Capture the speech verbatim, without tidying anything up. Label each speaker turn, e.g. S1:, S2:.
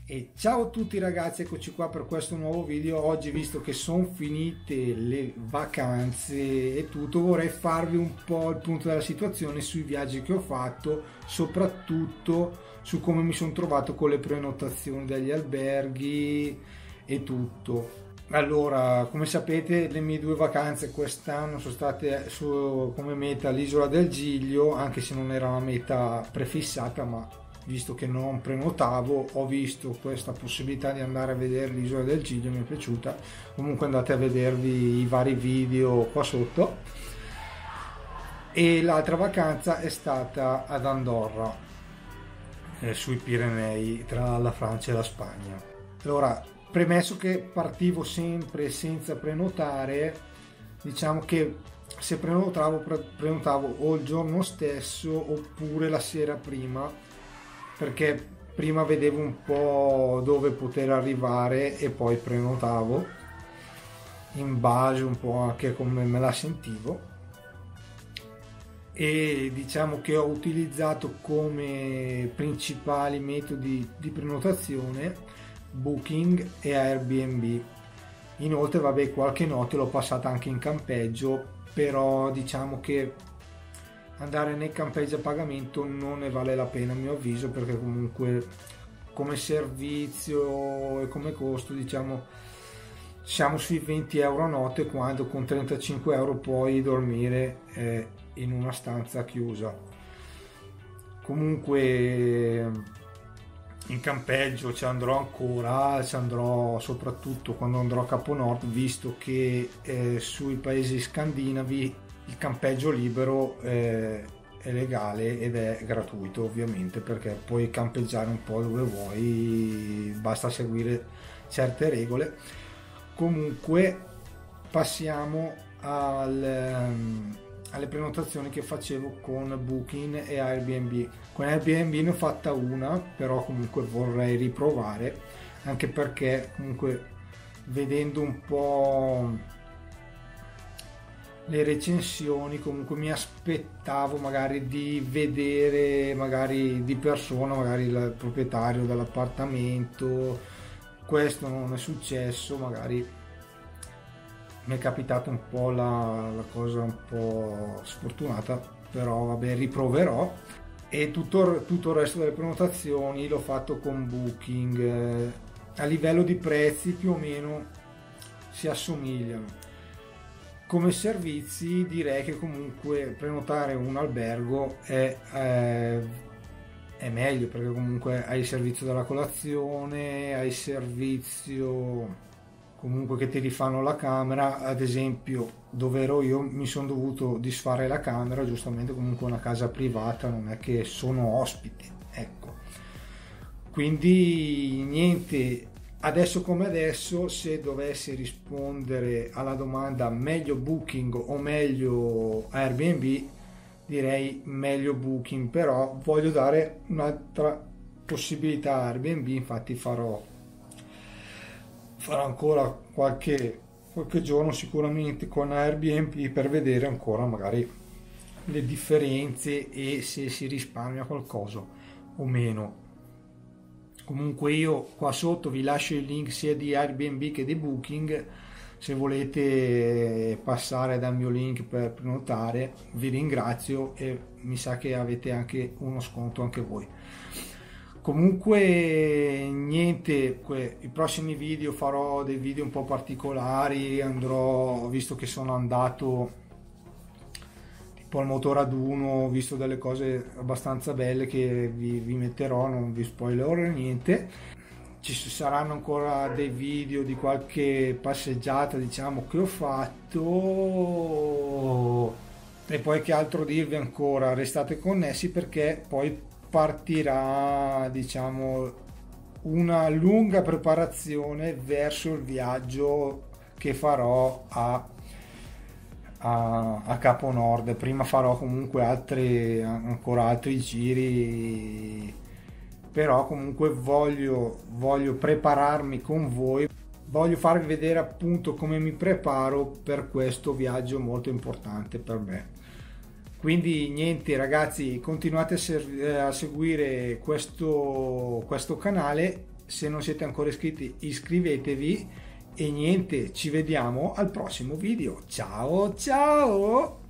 S1: E ciao a tutti ragazzi, eccoci qua per questo nuovo video. Oggi, visto che sono finite le vacanze e tutto, vorrei farvi un po' il punto della situazione sui viaggi che ho fatto, soprattutto su come mi sono trovato con le prenotazioni degli alberghi e tutto. Allora, come sapete, le mie due vacanze quest'anno sono state su, come meta l'isola del Giglio, anche se non era una meta prefissata, ma visto che non prenotavo ho visto questa possibilità di andare a vedere l'isola del Giglio, mi è piaciuta. Comunque andate a vedervi i vari video qua sotto. E l'altra vacanza è stata ad Andorra, eh, sui Pirenei, tra la Francia e la Spagna. Allora, premesso che partivo sempre senza prenotare, diciamo che se prenotavo prenotavo o il giorno stesso oppure la sera prima, perché prima vedevo un po' dove poter arrivare e poi prenotavo in base un po' anche a come me la sentivo. E diciamo che ho utilizzato come principali metodi di prenotazione Booking e Airbnb. Inoltre, vabbè, qualche notte l'ho passata anche in campeggio, però diciamo che andare nei campeggi a pagamento non ne vale la pena a mio avviso, perché comunque come servizio e come costo, diciamo, siamo sui venti euro a notte, quando con trentacinque euro puoi dormire eh, in una stanza chiusa. Comunque in campeggio ci andrò ancora, ci andrò soprattutto quando andrò a Capo Nord, visto che eh, sui paesi scandinavi il campeggio libero eh, è legale ed è gratuito, ovviamente, perché puoi campeggiare un po' dove vuoi, basta seguire certe regole. Comunque passiamo al, um, alle prenotazioni che facevo con Booking e Airbnb. Con Airbnb ne ho fatta una, però comunque vorrei riprovare, anche perché comunque vedendo un po' le recensioni, comunque mi aspettavo magari di vedere magari di persona magari il proprietario dell'appartamento. Questo non è successo, magari mi è capitato un po' la, la cosa un po' sfortunata, però vabbè, riproverò. E tutto, tutto il resto delle prenotazioni l'ho fatto con Booking. A livello di prezzi più o meno si assomigliano. Come servizi direi che comunque prenotare un albergo è, è, è meglio, perché comunque hai il servizio della colazione, hai il servizio comunque che ti rifanno la camera. Ad esempio, dove ero io mi sono dovuto disfare la camera, giustamente, comunque una casa privata, non è che sono ospite, ecco. Quindi niente. Adesso come adesso, se dovessi rispondere alla domanda meglio Booking o meglio Airbnb, direi meglio Booking, però voglio dare un'altra possibilità a Airbnb. Infatti farò, farò ancora qualche, qualche giorno sicuramente con Airbnb per vedere ancora magari le differenze e se si risparmia qualcosa o meno. Comunque io qua sotto vi lascio il link sia di Airbnb che di Booking, se volete passare dal mio link per prenotare vi ringrazio, e mi sa che avete anche uno sconto anche voi. Comunque niente, i prossimi video farò dei video un po' particolari, andrò, visto che sono andato al motore ad uno, ho visto delle cose abbastanza belle che vi, vi metterò, non vi spoilerò niente. Ci saranno ancora dei video di qualche passeggiata, diciamo, che ho fatto, e poi che altro dirvi ancora, restate connessi perché poi partirà, diciamo, una lunga preparazione verso il viaggio che farò a A, a Capo Nord. Prima farò comunque altri, ancora altri giri, però comunque voglio, voglio prepararmi con voi, voglio farvi vedere appunto come mi preparo per questo viaggio molto importante per me. Quindi niente ragazzi, continuate a, a seguire questo, questo canale se non siete ancora iscritti iscrivetevi e niente, ci vediamo al prossimo video. Ciao ciao!